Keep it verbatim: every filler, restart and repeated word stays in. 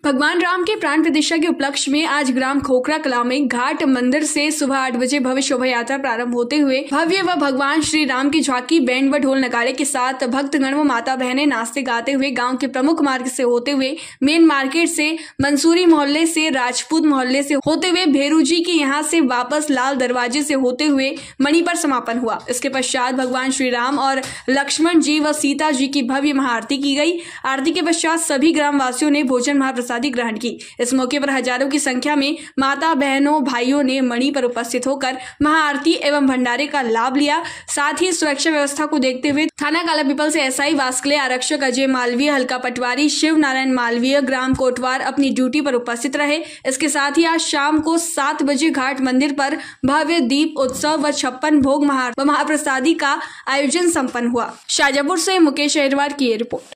भगवान राम के प्राण प्रतिष्ठा के उपलक्ष्य में आज ग्राम खोखरा कला में घाट मंदिर से सुबह आठ बजे भव्य शोभा यात्रा प्रारंभ होते हुए भव्य व भगवान श्री राम की झांकी बैंड व ढोल नगाड़े के साथ भक्तगण व माता बहनें नाचते गाते हुए गांव के प्रमुख मार्ग से होते हुए मेन मार्केट से मंसूरी मोहल्ले से राजपूत मोहल्ले से होते हुए भेरू जी के यहाँ से वापस लाल दरवाजे से होते हुए मणि पर समापन हुआ। इसके पश्चात भगवान श्री राम और लक्ष्मण जी व सीता जी की भव्य महाआरती की गई। आरती के पश्चात सभी ग्रामवासियों ने भोजन महाप्रसाद ग्रहण की। इस मौके पर हजारों की संख्या में माता बहनों भाइयों ने मणि पर उपस्थित होकर महाआरती एवं भंडारे का लाभ लिया। साथ ही सुरक्षा व्यवस्था को देखते हुए थाना काला पीपल से एसआई वास्कले, आरक्षक अजय मालवीय, हल्का पटवारी शिव नारायण मालवीय, ग्राम कोटवार अपनी ड्यूटी पर उपस्थित रहे। इसके साथ ही आज शाम को सात बजे घाट मंदिर पर भव्य दीप उत्सव व छप्पन भोग महाप्रसादी का आयोजन संपन्न हुआ। शाजापुर से मुकेश अहिरवार की रिपोर्ट।